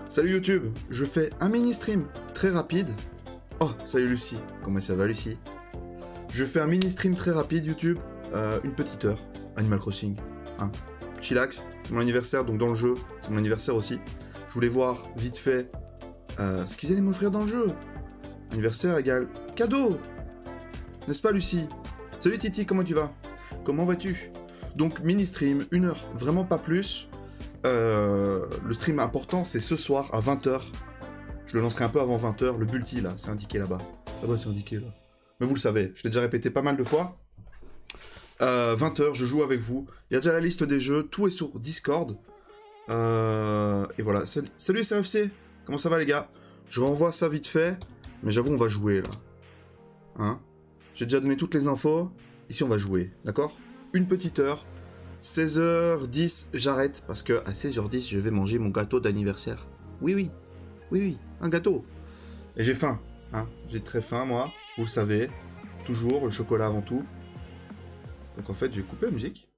Salut YouTube, je fais un mini stream très rapide. Oh, salut Lucie, comment ça va Lucie? Je fais un mini stream très rapide YouTube, une petite heure, Animal Crossing. Hein. Chillax, c'est mon anniversaire, donc dans le jeu, c'est mon anniversaire aussi. Je voulais voir vite fait ce qu'ils allaient m'offrir dans le jeu. Anniversaire égale cadeau. N'est-ce pas Lucie? Salut Titi, comment tu vas? Comment vas-tu? Donc mini stream, une heure, vraiment pas plus. Le stream important c'est ce soir à 20h. Je le lancerai un peu avant 20h. Le bulti là, c'est indiqué là-bas. Là-bas c'est indiqué là. Mais vous le savez, je l'ai déjà répété pas mal de fois. 20h, je joue avec vous. Il y a déjà la liste des jeux, tout est sur Discord. Et voilà. Salut SRFC, comment ça va les gars? Je renvoie ça vite fait. Mais j'avoue on va jouer là. Hein? J'ai déjà donné toutes les infos. Ici on va jouer, d'accord? Une petite heure. 16h10, j'arrête, parce que à 16h10, je vais manger mon gâteau d'anniversaire. Oui, un gâteau. Et j'ai faim, hein. J'ai très faim, moi, vous le savez. Toujours, le chocolat avant tout. Donc en fait, je vais couper la musique.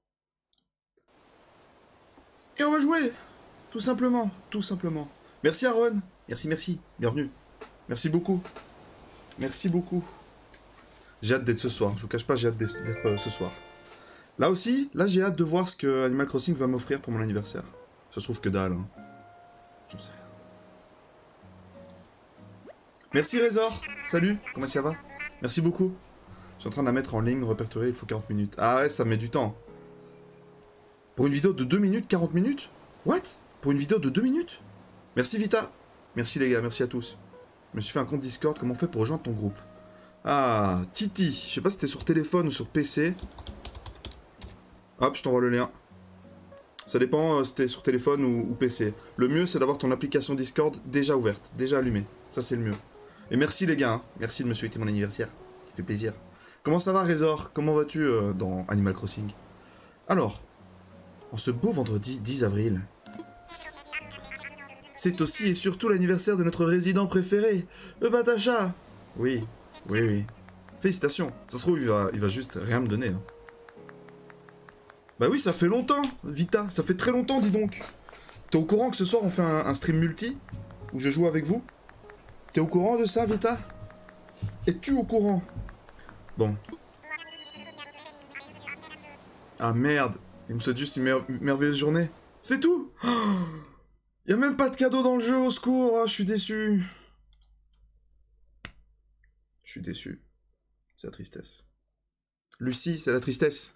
Et on va jouer. Tout simplement, tout simplement. Merci Aaron. Merci. Bienvenue. Merci beaucoup. Merci beaucoup. J'ai hâte d'être ce soir. Je vous cache pas, j'ai hâte d'être ce soir. Là aussi, là j'ai hâte de voir ce que Animal Crossing va m'offrir pour mon anniversaire. Ça se trouve que dalle, hein. J'en sais rien. Merci Résor. Salut, comment ça va? Merci beaucoup. Je suis en train de la mettre en ligne, répertoriée, il faut 40 minutes. Ah ouais, ça met du temps. Pour une vidéo de 2 minutes, 40 minutes? What? Pour une vidéo de 2 minutes? Merci Vita. Merci les gars, merci à tous. Je me suis fait un compte Discord, comment on fait pour rejoindre ton groupe? Ah, Titi. Je sais pas si c'était sur téléphone ou sur PC. Hop, je t'envoie le lien. Ça dépend si t'es sur téléphone ou PC. Le mieux, c'est d'avoir ton application Discord déjà ouverte, déjà allumée. Ça, c'est le mieux. Et merci les gars, hein. Merci de me souhaiter mon anniversaire. Ça fait plaisir. Comment ça va, Résor? Comment vas-tu dans Animal Crossing? Alors, en ce beau vendredi 10 avril, c'est aussi et surtout l'anniversaire de notre résident préféré, Batacha. Oui. Félicitations. Ça se trouve, il va juste rien me donner, hein. Bah oui, ça fait longtemps, Vita, ça fait très longtemps, dis donc. T'es au courant que ce soir on fait un stream multi, où je joue avec vous? T'es au courant de ça, Vita? Es-tu au courant? Bon. Ah merde, il me souhaite juste une merveilleuse journée. C'est tout. Y a même pas de cadeau dans le jeu, au secours, oh, je suis déçu. Je suis déçu. C'est la tristesse. Lucie, c'est la tristesse.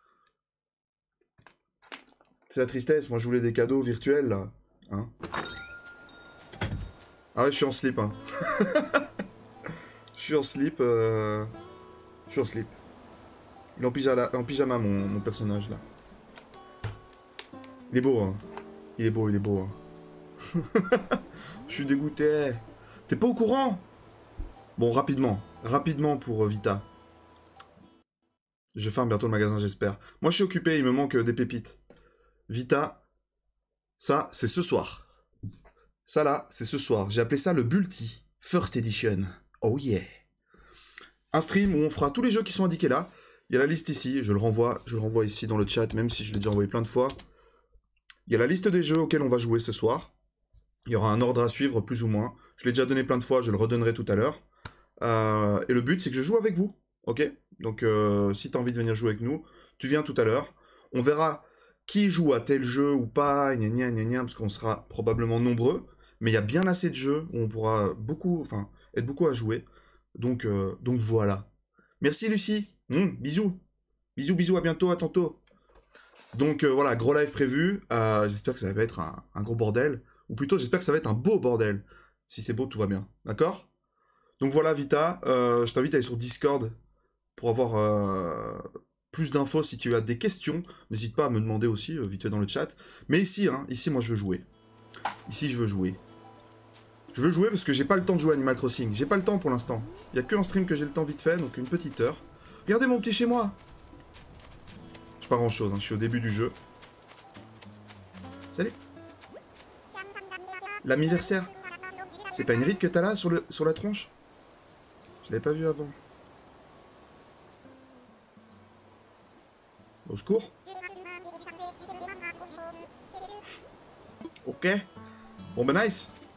C'est la tristesse, moi je voulais des cadeaux virtuels là. Hein? Ah ouais, je suis en slip, hein. Je suis en slip, Je suis en slip. Il est en pyjama, mon personnage là. Il est beau, hein. Il est beau, hein. Je suis dégoûté. T'es pas au courant? Bon, rapidement pour Vita. Je ferme bientôt le magasin, j'espère. Moi je suis occupé, il me manque des pépites. Vita, ça, c'est ce soir. Ça là, c'est ce soir. J'ai appelé ça le Bulti First Edition. Oh yeah. Un stream où on fera tous les jeux qui sont indiqués là. Il y a la liste ici, je le renvoie ici dans le chat, même si je l'ai déjà envoyé plein de fois. Il y a la liste des jeux auxquels on va jouer ce soir. Il y aura un ordre à suivre, plus ou moins. Je l'ai déjà donné plein de fois, je le redonnerai tout à l'heure. Et le but, c'est que je joue avec vous. Ok? Donc, si tu as envie de venir jouer avec nous, tu viens tout à l'heure. On verra qui joue à tel jeu ou pas, gna gna, parce qu'on sera probablement nombreux, mais il y a bien assez de jeux où on pourra être beaucoup à jouer. Donc voilà. Merci Lucie. Bisous. Bisous, à bientôt, à tantôt. Donc voilà, gros live prévu. J'espère que ça va être un gros bordel. Ou plutôt, j'espère que ça va être un beau bordel. Si c'est beau, tout va bien. D'accord? Donc voilà, Vita, je t'invite à aller sur Discord pour avoir plus d'infos si tu as des questions. N'hésite pas à me demander aussi, vite fait dans le chat. Mais ici, moi je veux jouer. Ici, je veux jouer. Je veux jouer parce que j'ai pas le temps de jouer à Animal Crossing. J'ai pas le temps pour l'instant. Il y a que en stream que j'ai le temps vite fait, donc une petite heure. Regardez mon petit chez moi. Je pas grand chose, hein. Je suis au début du jeu. Salut. L'anniversaire. C'est pas une ride que t'as là sur la tronche? Je l'avais pas vu avant. Au secours. Ok. Bon bah nice.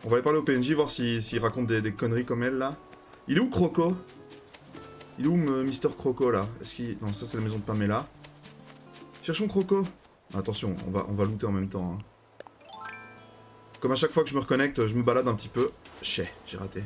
On va aller parler au PNJ, voir s'il raconte des conneries comme elle, là. Il est où, Croco? Il est où, Mister Croco, là? Est-ce qu'il... Non, ça, c'est la maison de Pamela. Cherchons Croco. Attention, on va looter en même temps. Hein. Comme à chaque fois que je me reconnecte, je me balade un petit peu. Chais, j'ai raté.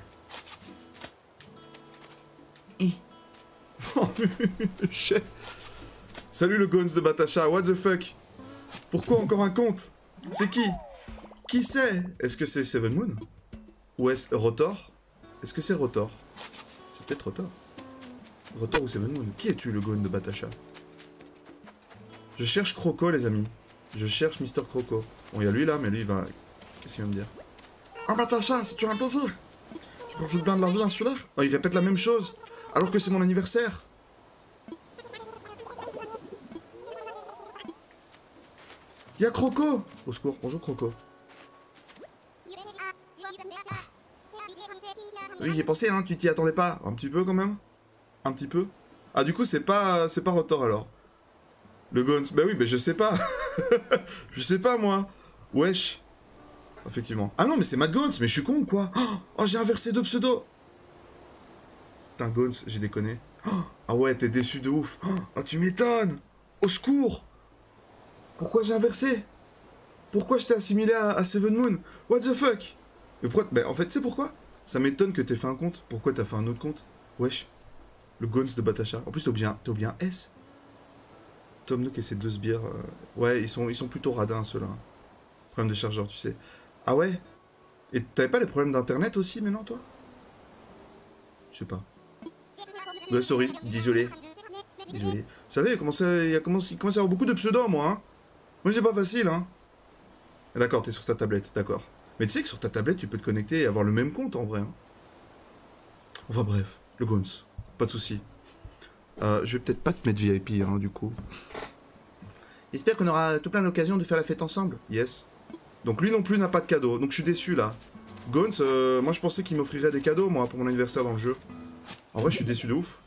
Chais. Salut le Gons de Batasha, what the fuck? Pourquoi encore un compte? C'est qui? Qui c'est? Est-ce que c'est Seven Moon? Ou est-ce Rotor? Est-ce que c'est Rotor? C'est peut-être Rotor. Rotor ou Seven Moon? Qui es-tu le Gons de Batasha? Je cherche Croco les amis. Je cherche Mister Croco. Bon, il y a lui là, mais lui il va... Qu'est-ce qu'il va me dire? Oh Batasha, c'est toujours un plaisir. Tu profites bien de la vie insulaire? Oh, il répète la même chose, alors que c'est mon anniversaire. Il y a Croco! Au secours, bonjour Croco. Oui, j'y ai pensé, hein, tu t'y attendais pas. Un petit peu quand même? Un petit peu? Ah, du coup, c'est pas Rotor alors. Le Gons. Bah oui, mais je sais pas. Je sais pas, moi. Wesh. Effectivement. Ah non, mais c'est Mad Gons, mais je suis con ou quoi? Oh, j'ai inversé deux pseudos. Putain, Gons, j'ai déconné. Ah ouais, t'es déçu de ouf. Oh, tu m'étonnes. Au secours. Pourquoi j'ai inversé? Pourquoi je t'ai assimilé à Seven Moon? What the fuck? Mais pourquoi... Bah, en fait, tu sais pourquoi? Ça m'étonne que t'aies fait un compte. Pourquoi t'as fait un autre compte? Wesh. Le Gons de Batasha. En plus, t'as oublié un S. Tom Nook et ses deux sbires. Ouais, ils sont plutôt radins, ceux-là. Problème de chargeur, tu sais. Ah ouais? Et t'avais pas des problèmes d'internet aussi, maintenant, toi? Je sais pas. Ouais, sorry, désolé. Désolé. Vous savez, il commence à y avoir beaucoup de pseudos, moi, hein. Moi, c'est pas facile, hein. D'accord, t'es sur ta tablette, d'accord. Mais tu sais que sur ta tablette, tu peux te connecter et avoir le même compte, en vrai. Hein. Enfin bref, le Gons. Pas de soucis. Je vais peut-être pas te mettre VIP, hein, du coup. J'espère qu'on aura tout plein d'occasions de faire la fête ensemble. Yes. Donc lui non plus n'a pas de cadeau, donc je suis déçu, là. Gons, moi je pensais qu'il m'offrirait des cadeaux, moi, pour mon anniversaire dans le jeu. En vrai, je suis déçu de ouf.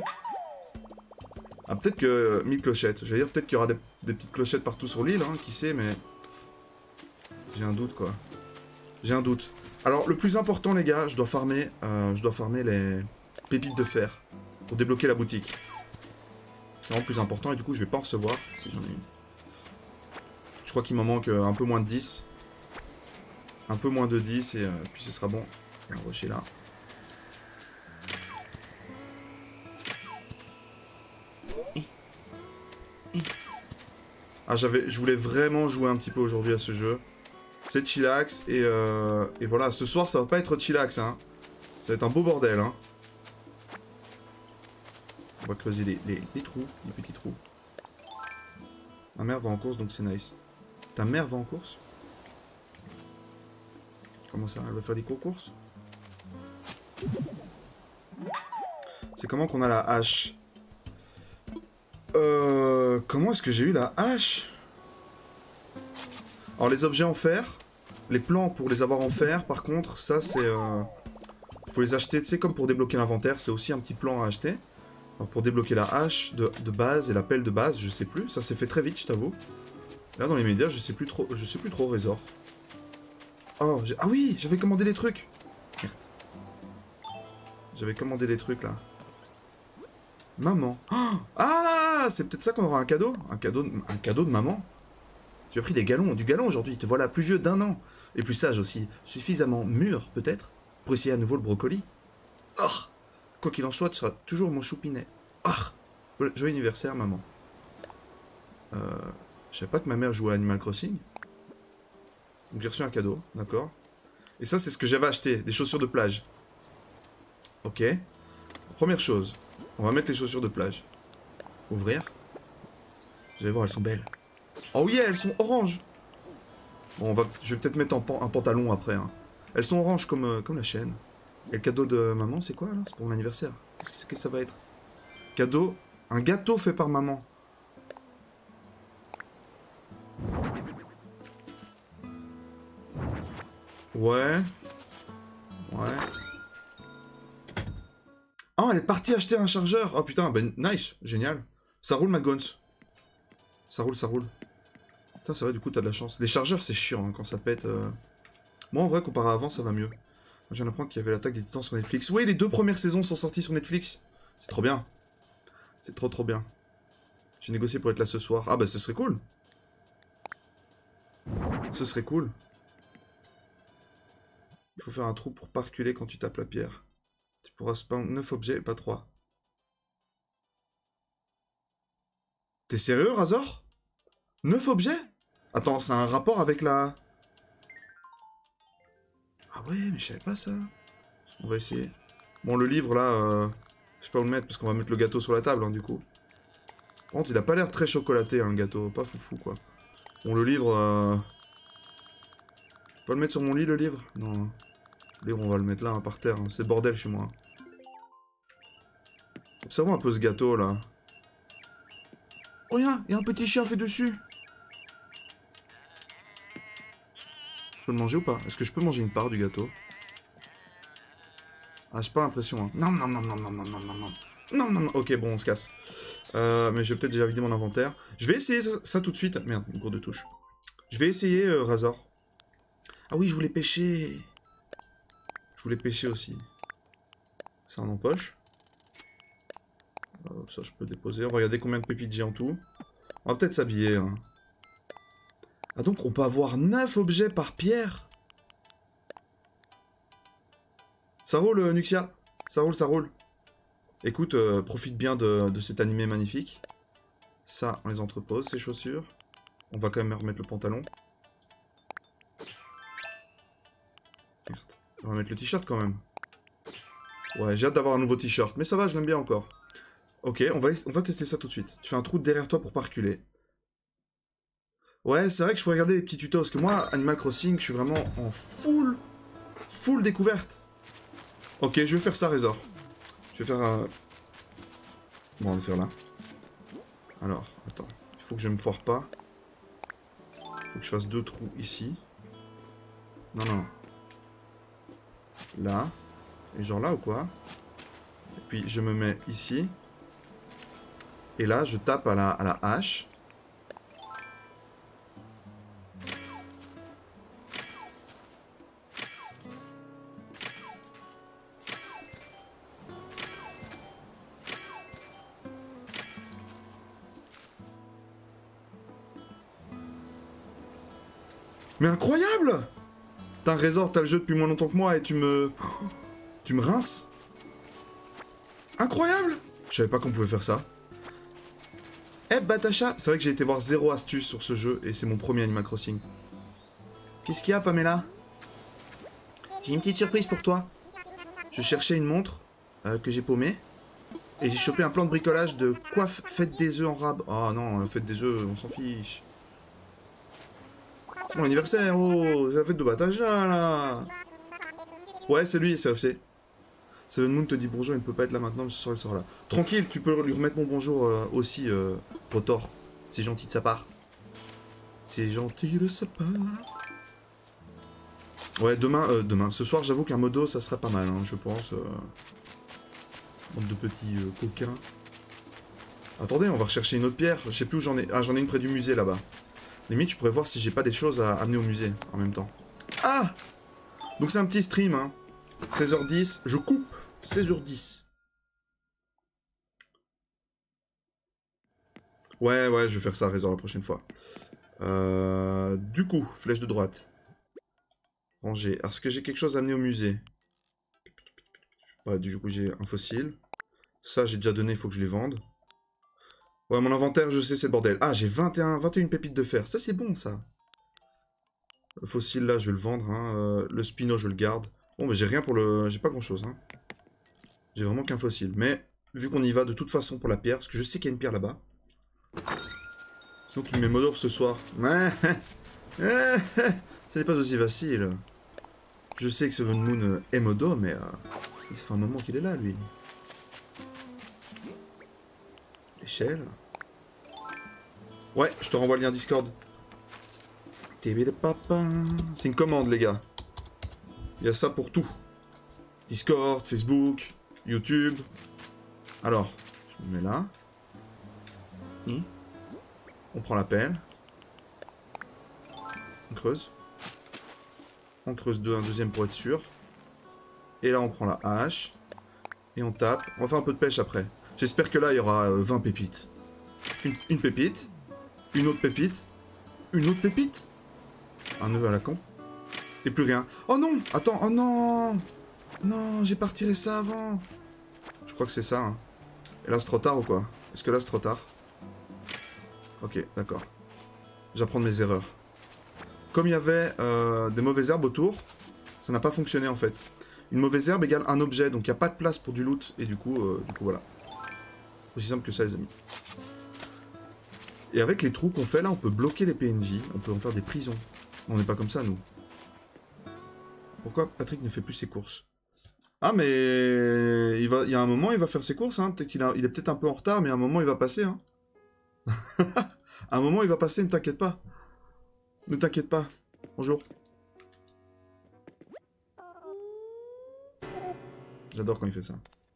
Ah, peut-être que... 1000 clochettes. J'allais dire, peut-être qu'il y aura des petites clochettes partout sur l'île, hein, qui sait, mais... J'ai un doute, quoi. J'ai un doute. Alors, le plus important, les gars, je dois farmer les pépites de fer pour débloquer la boutique. C'est vraiment le plus important, et du coup, je vais pas en recevoir, si j'en ai une. Je crois qu'il m'en manque un peu moins de 10. Un peu moins de 10, et puis ce sera bon. Il y a un rocher là. Ah, je voulais vraiment jouer un petit peu aujourd'hui à ce jeu. C'est chillax, et voilà, ce soir, ça va pas être chillax, hein. Ça va être un beau bordel, hein. On va creuser les trous, les petits trous. Ma mère va en course, donc c'est nice. Ta mère va en course? Comment ça? Elle va faire des courses? C'est comment qu'on a la hache? Comment est-ce que j'ai eu la hache? Alors les objets en fer, les plans pour les avoir en fer, par contre, ça c'est... faut les acheter, tu sais, comme pour débloquer l'inventaire, c'est aussi un petit plan à acheter. Alors pour débloquer la hache de base et la pelle de base, je sais plus, ça s'est fait très vite, je t'avoue. Là dans les médias, je sais plus trop, Résor. Oh, ah oui, j'avais commandé des trucs. Merde. J'avais commandé des trucs là. Maman. Oh, ah, c'est peut-être ça qu'on aura un cadeau. Un cadeau de maman. Tu as pris du galon aujourd'hui. Te voilà plus vieux d'1 an. Et plus sage aussi. Suffisamment mûr, peut-être, pour essayer à nouveau le brocoli. Oh, quoi qu'il en soit, tu seras toujours mon choupinet. Oh, joyeux anniversaire, maman. Je savais pas que ma mère jouait à Animal Crossing. Donc j'ai reçu un cadeau, d'accord. Et ça, c'est ce que j'avais acheté, des chaussures de plage. Ok. Première chose, on va mettre les chaussures de plage. Ouvrir. Vous allez voir, elles sont belles. Oh yeah, elles sont oranges. Bon, je vais peut-être mettre un pantalon après. Hein. Elles sont oranges comme la chaîne. Et le cadeau de maman, c'est quoi là? C'est pour mon anniversaire. Qu'est-ce que ça va être? Cadeau. Un gâteau fait par maman. Ouais. Oh, elle est partie acheter un chargeur. Oh putain, ben nice, génial. Ça roule, ma Gons. Ça roule. Putain, c'est vrai, du coup, t'as de la chance. Les chargeurs, c'est chiant hein, quand ça pète. Moi, en vrai, comparé à avant, ça va mieux. Moi, je viens d'apprendre qu'il y avait l'attaque des Titans sur Netflix. Oui, les 2 premières saisons sont sorties sur Netflix. C'est trop bien. C'est trop trop bien. J'ai négocié pour être là ce soir. Ah bah, ce serait cool. Ce serait cool. Il faut faire un trou pour pas reculer quand tu tapes la pierre. Tu pourras spawn 9 objets, pas 3. T'es sérieux, Razor? 9 objets? Attends, c'est un rapport avec la... Ah ouais, mais je savais pas ça. On va essayer. Bon, le livre, là, je sais pas où le mettre, parce qu'on va mettre le gâteau sur la table, hein, du coup. Par contre, il a pas l'air très chocolaté, hein, le gâteau. Pas foufou, quoi. Bon, le livre... Je peux pas le mettre sur mon lit, le livre? Non. Le livre, on va le mettre là, hein, par terre. Hein. C'est le bordel chez moi. Observons un peu ce gâteau, là. Oh, il y a un petit chien fait dessus. Je peux le manger ou pas? Est-ce que je peux manger une part du gâteau? Ah, j'ai pas l'impression, hein. Non, non, non, non, non, non, non, non, non. Non, non, non. Ok, bon, on se casse. Mais je vais peut-être déjà vider mon inventaire. Je vais essayer ça tout de suite. Merde, une cours de touche. Je vais essayer Razor. Ah oui, je voulais pêcher. Je voulais pêcher aussi. Ça en empoche. Ça, je peux déposer. On va regarder combien de pépites j'ai en tout. On va peut-être s'habiller. Hein. Ah, donc on peut avoir 9 objets par pierre. Ça roule, Nuxia. Ça roule, ça roule. Écoute, profite bien de cet animé magnifique. Ça, on les entrepose, ces chaussures. On va quand même remettre le pantalon. Merde. On va mettre le t-shirt quand même. Ouais, j'ai hâte d'avoir un nouveau t-shirt. Mais ça va, je l'aime bien encore. Ok, on va tester ça tout de suite. Tu fais un trou derrière toi pour pas reculer. Ouais, c'est vrai que je pourrais regarder les petits tutos. Parce que moi, Animal Crossing, je suis vraiment en full découverte. Ok, je vais faire ça, Razor. Je vais faire un... Bon, on va le faire là. Alors, attends. Il faut que je me foire pas. Il faut que je fasse 2 trous ici. Non, non, non. Là. Et genre là ou quoi? Et puis je me mets ici. Et là, je tape à la hache. Mais incroyable! T'as un Razor, t'as le jeu depuis moins longtemps que moi et tu me rinces? Incroyable! Je savais pas qu'on pouvait faire ça. Eh, Batacha! C'est vrai que j'ai été voir 0 astuce sur ce jeu et c'est mon premier Animal Crossing. Qu'est-ce qu'il y a, Pamela? J'ai une petite surprise pour toi. Je cherchais une montre que j'ai paumée. Et j'ai chopé un plan de bricolage de coiffe fête des œufs en rab. Oh non, fête des œufs, on s'en fiche. C'est mon anniversaire, oh, c'est la fête de Bataja, là. Ouais, c'est lui, c'est FC. Seven Moon te dit bonjour, il ne peut pas être là maintenant, mais ce soir il sera là. Tranquille, tu peux lui remettre mon bonjour aussi, Rotor. C'est gentil de sa part. C'est gentil de sa part. Ouais, demain, ce soir, j'avoue qu'un modo, ça serait pas mal, hein, je pense. Bande de petits coquins. Attendez, on va rechercher une autre pierre. Je sais plus où j'en ai. Ah, j'en ai une près du musée, là-bas. Limite, je pourrais voir si j'ai pas des choses à amener au musée, en même temps. Ah! Donc c'est un petit stream, hein. 16h10, je coupe. 16h10. Ouais, je vais faire ça à raison la prochaine fois. Du coup, flèche de droite. Ranger. Alors, est-ce que j'ai quelque chose à amener au musée? Ouais, du coup, j'ai un fossile. Ça, j'ai déjà donné, il faut que je les vende. Ouais, mon inventaire, je sais, c'est le bordel. Ah, j'ai 21 pépites de fer. Ça, c'est bon, ça. Le fossile, là, je vais le vendre. Hein. Le spino, je le garde. Bon, mais j'ai rien pour le... J'ai pas grand-chose, hein. J'ai vraiment qu'un fossile. Mais, vu qu'on y va de toute façon pour la pierre, parce que je sais qu'il y a une pierre là-bas. Sinon, tu me mets modo pour ce soir. Ce n'est pas aussi facile. Je sais que Seven Moon est modo, mais ça fait un moment qu'il est là, lui. L'échelle. Ouais, je te renvoie le lien Discord. C'est une commande, les gars. Il y a ça pour tout. Discord, Facebook, YouTube. Alors, je me mets là. Et on prend la pelle. On creuse. On creuse un deuxième pour être sûr. Et là, on prend la hache. Et on tape. On va faire un peu de pêche après. J'espère que là, il y aura 20 pépites. Une pépite. Une autre pépite. Une autre pépite. Un œuf à la con. Et plus rien. Oh non! Attends, oh non! Non, j'ai pas retiré ça avant. Je crois que c'est ça. Hein. Et là, c'est trop tard ou quoi? Est-ce que là, c'est trop tard? Ok, d'accord. J'apprends de mes erreurs. Comme il y avait des mauvaises herbes autour, ça n'a pas fonctionné en fait. Une mauvaise herbe égale un objet, donc il n'y a pas de place pour du loot. Et du coup voilà. Aussi simple que ça, les amis. Et avec les trous qu'on fait là, on peut bloquer les PNJ. On peut en faire des prisons. On n'est pas comme ça, nous. Pourquoi Patrick ne fait plus ses courses? Ah, mais il y a un moment, il va faire ses courses. Hein. Peut-être il est peut-être un peu en retard, mais à un moment, il va passer. Hein. À un moment, il va passer, ne t'inquiète pas. Ne t'inquiète pas. Bonjour. J'adore quand il fait ça.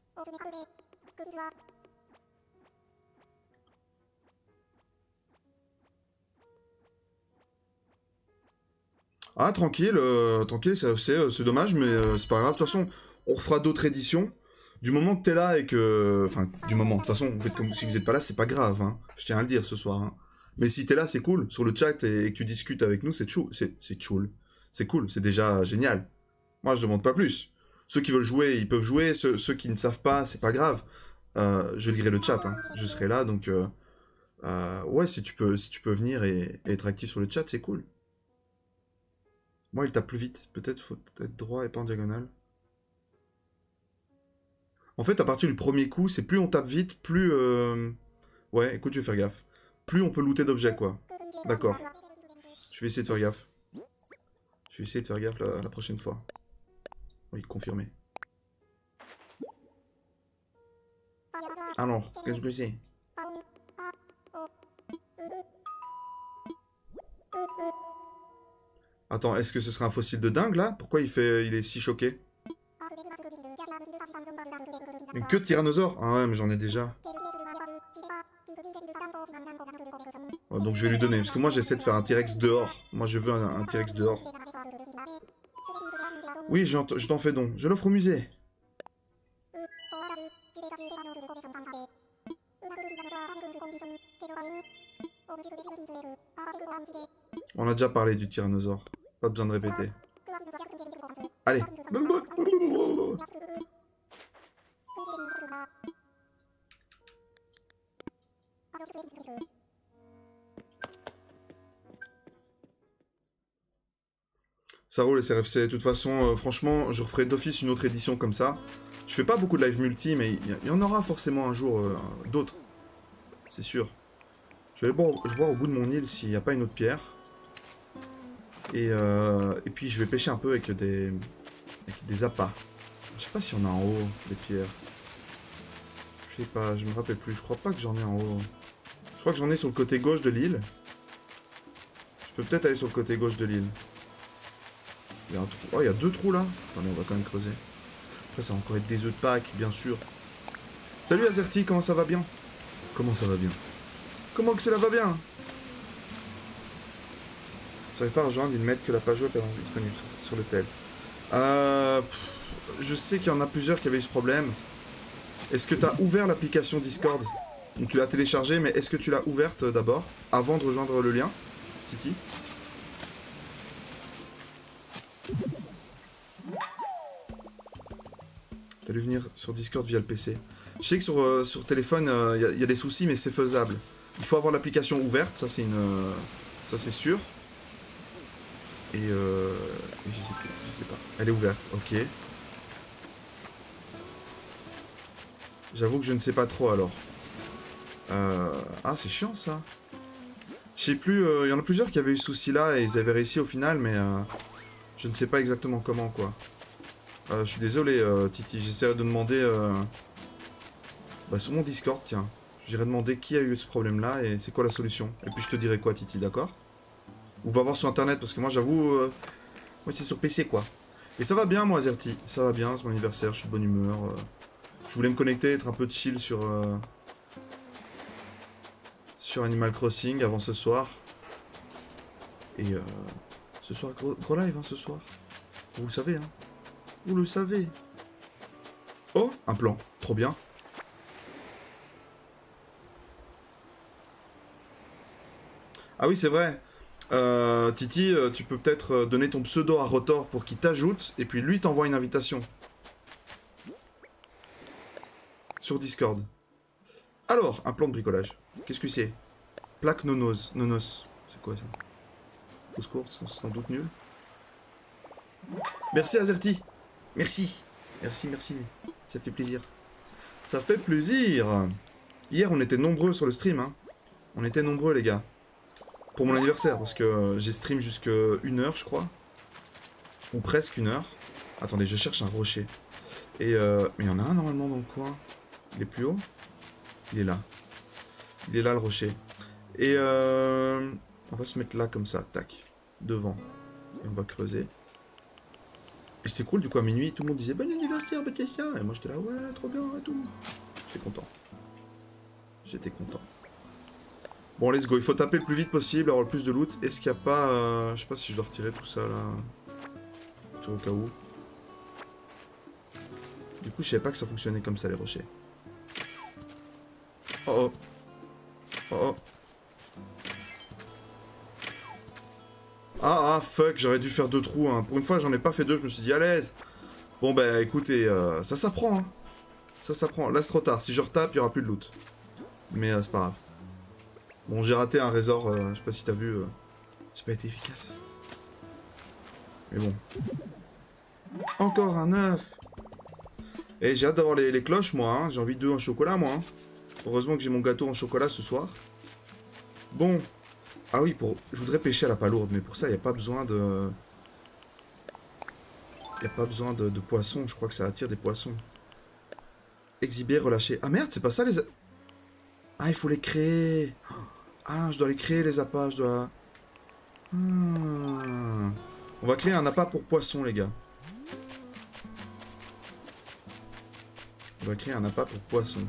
Ah, tranquille, tranquille, c'est dommage, mais c'est pas grave. De toute façon, on refera d'autres éditions. Du moment que t'es là et que... Enfin, du moment. De toute façon, vous faites comme si vous êtes pas là, c'est pas grave. Hein. Je tiens à le dire ce soir. Hein. Mais si t'es là, c'est cool. Sur le chat et que tu discutes avec nous, c'est cool. C'est cool. C'est cool, c'est déjà génial. Moi, je demande pas plus. Ceux qui veulent jouer, ils peuvent jouer. Ceux qui ne savent pas, c'est pas grave. Je lirai le chat. Hein. Je serai là, donc... ouais, si tu peux venir et être actif sur le chat, c'est cool. Moi, il tape plus vite. Peut-être faut être droit et pas en diagonale. En fait, à partir du premier coup, c'est plus on tape vite, plus... Ouais, écoute, je vais faire gaffe. Plus on peut looter d'objets, quoi. D'accord. Je vais essayer de faire gaffe. Je vais essayer de faire gaffe la prochaine fois. Oui, confirmé. Alors, qu'est-ce que c'est? Attends, est-ce que ce serait un fossile de dingue, là? Pourquoi il est si choqué? Une queue de tyrannosaure? Ah ouais, mais j'en ai déjà. Oh, donc je vais lui donner, parce que moi j'essaie de faire un T-Rex dehors. Moi je veux un T-Rex dehors. Oui, je t'en fais don. Je l'offre au musée. On a déjà parlé du tyrannosaure. Pas besoin de répéter. Allez. Ça roule les CRFC. De toute façon, franchement, je referai d'office une autre édition comme ça. Je fais pas beaucoup de live multi, mais il y en aura forcément un jour d'autres. C'est sûr. Je vais aller voir au bout de mon île s'il n'y a pas une autre pierre. Et puis je vais pêcher un peu avec des appâts. Je sais pas si on a en haut des pierres. Je sais pas, je me rappelle plus. Je crois pas que j'en ai en haut. Je crois que j'en ai sur le côté gauche de l'île. Je peux peut-être aller sur le côté gauche de l'île. Il y a un trou. Oh, il y a deux trous là. Attendez, on va quand même creuser. Après, ça va encore être des œufs de Pâques, bien sûr. Salut Azerty, comment ça va bien? Comment ça va bien? Comment que cela va bien? J'arrive pas à rejoindre, ils mettent que la page web est disponible sur le tel. Je sais qu'il y en a plusieurs qui avaient eu ce problème. Est-ce que tu as ouvert l'application Discord? Donc tu l'as téléchargée, mais est-ce que tu l'as ouverte d'abord, avant de rejoindre le lien, Titi? T'as dû venir sur Discord via le PC. Je sais que sur téléphone, il y a des soucis, mais c'est faisable. Il faut avoir l'application ouverte, ça c'est sûr. Et je sais pas. Elle est ouverte, ok. J'avoue que je ne sais pas trop alors. Ah, c'est chiant ça. Je sais plus, il y en a plusieurs qui avaient eu ce souci là et ils avaient réussi au final, mais je ne sais pas exactement comment quoi. Je suis désolé Titi, j'essaierai de demander sur mon Discord, tiens. J'irai demander qui a eu ce problème là et c'est quoi la solution. Et puis je te dirai quoi Titi, d'accord? Ou va voir sur internet parce que moi j'avoue, moi c'est sur PC quoi. Et ça va bien moi Azerty, ça va bien, c'est mon anniversaire, je suis de bonne humeur. Je voulais me connecter, être un peu chill sur Animal Crossing avant ce soir. Et ce soir, gros live hein, ce soir. Vous le savez, hein. Vous le savez. Oh, un plan. Trop bien. Ah oui, c'est vrai. Titi, tu peux peut-être donner ton pseudo à Rotor pour qu'il t'ajoute, et puis lui t'envoie une invitation. Sur Discord. Alors, un plan de bricolage. Qu'est-ce que c'est? Plaque nonos. Nonos. C'est quoi ça? Au secours, c'est sans doute nul. Merci Azerty. Merci. Merci, merci. Ça fait plaisir. Ça fait plaisir. Hier, on était nombreux sur le stream, hein. On était nombreux, les gars. Pour mon anniversaire, parce que j'ai stream jusqu'à 1h, je crois. Ou presque 1h. Attendez, je cherche un rocher. Et mais il y en a un normalement dans le coin. Il est plus haut? Il est là. Il est là le rocher. Et on va se mettre là comme ça, tac. Devant. Et on va creuser. Et c'était cool, du coup à minuit, tout le monde disait bon anniversaire, Baptista. Et moi j'étais là, ouais, trop bien et tout. J'étais content. J'étais content. Bon, let's go. Il faut taper le plus vite possible, avoir le plus de loot. Est-ce qu'il n'y a pas... je sais pas si je dois retirer tout ça là. Tout au cas où. Du coup, je savais pas que ça fonctionnait comme ça, les rochers. Oh oh. Oh oh. Ah fuck, j'aurais dû faire 2 trous. Hein. Pour une fois, j'en ai pas fait 2, je me suis dit à l'aise. Bon, bah écoutez, ça s'apprend. Hein. Ça s'apprend. Là, c'est trop tard. Si je retape, il y aura plus de loot. Mais c'est pas grave. Bon, j'ai raté un résort, je sais pas si t'as vu. C'est pas été efficace. Mais bon. Encore un œuf. Et j'ai hâte d'avoir les cloches, moi. Hein. J'ai envie d'œufs en chocolat, moi. Hein. Heureusement que j'ai mon gâteau en chocolat ce soir. Bon. Ah oui, je voudrais pêcher à la palourde, mais pour ça, il n'y a pas besoin de... Il n'y a pas besoin de poissons, je crois que ça attire des poissons. Exhiber, relâcher. Ah merde, c'est pas ça les... Ah, il faut les créer. Ah, je dois les créer les appâts, je dois... On va créer un appât pour poissons, les gars. On va créer un appât pour poissons.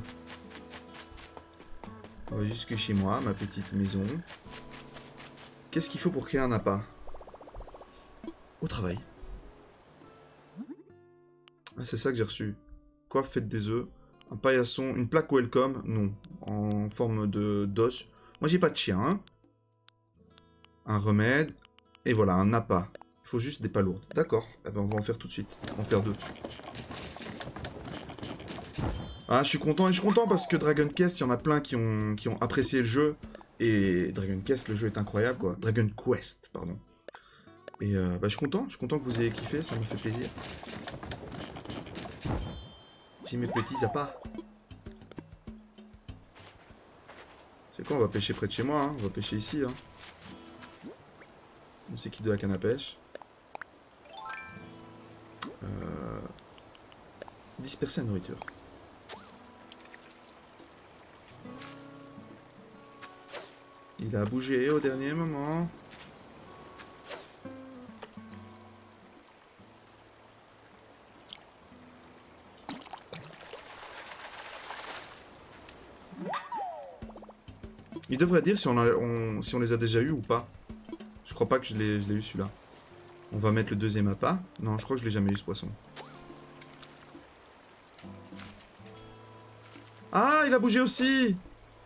On va jusque chez moi, ma petite maison. Qu'est-ce qu'il faut pour créer un appât? Au travail. Ah, c'est ça que j'ai reçu. Quoi, faites des œufs? Un paillasson, une plaque welcome? Non. En forme d'os. Moi, j'ai pas de chien, hein. Un remède. Et voilà, un appât. Il faut juste des palourdes. D'accord. Eh ben, on va en faire tout de suite. On va en faire 2. Ah, je suis content. Et je suis content parce que Dragon Quest, il y en a plein qui ont apprécié le jeu. Et Dragon Quest, le jeu est incroyable, quoi. Dragon Quest, pardon. Et bah, je suis content que vous ayez kiffé, ça me fait plaisir. J'ai mes petits appâts. C'est quoi, on va pêcher près de chez moi, hein. On va pêcher ici, hein. On s'équipe de la canne à pêche. Disperser la nourriture. Il a bougé au dernier moment. Il devrait dire si on les a déjà eu ou pas. Je crois pas que je l'ai eu celui-là. On va mettre le deuxième appât. Non, je crois que je l'ai jamais eu ce poisson. Ah, il a bougé aussi!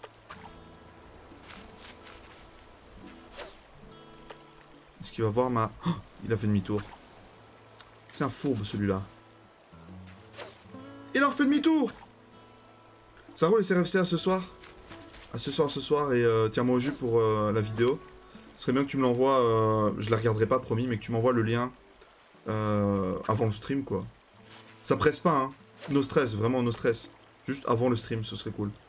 Est-ce qu'il va voir ma... Oh, il a fait demi-tour. C'est un fourbe celui-là. Il a refait demi-tour! Ça roule les CRFC à ce soir? À ce soir, et tiens-moi au jus pour la vidéo. Ce serait bien que tu me l'envoies, je la regarderai pas, promis, mais que tu m'envoies le lien avant le stream, quoi. Ça presse pas, hein. No stress, vraiment no stress. Juste avant le stream, ce serait cool.